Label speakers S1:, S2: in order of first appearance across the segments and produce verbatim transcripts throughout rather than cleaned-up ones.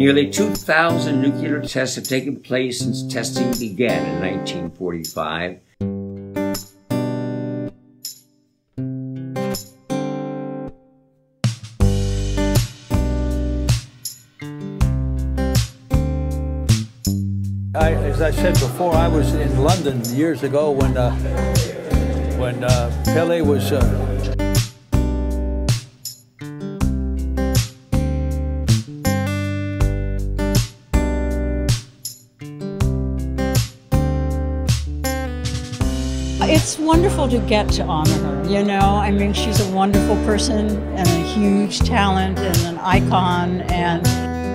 S1: Nearly two thousand nuclear tests have taken place since testing began in nineteen forty-five.
S2: I, as I said before, I was in London years ago when uh, when uh, Pele was. Uh,
S3: It's wonderful to get to honor her, you know? I mean, she's a wonderful person and a huge talent and an icon, and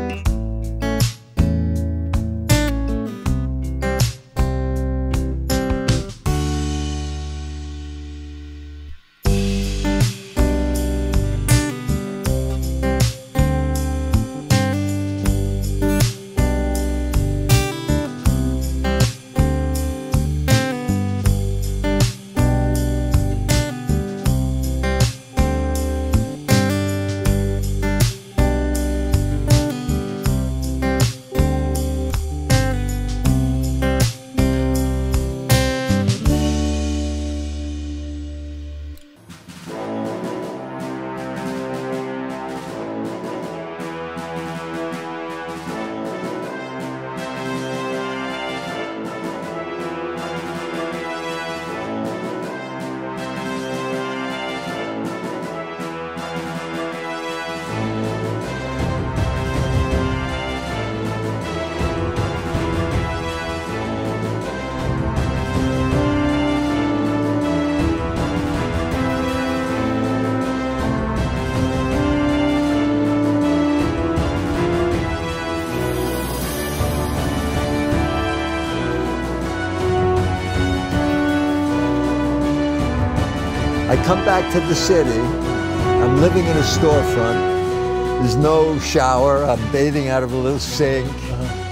S4: I come back to the city, I'm living in a storefront, there's no shower, I'm bathing out of a little sink. Uh-huh.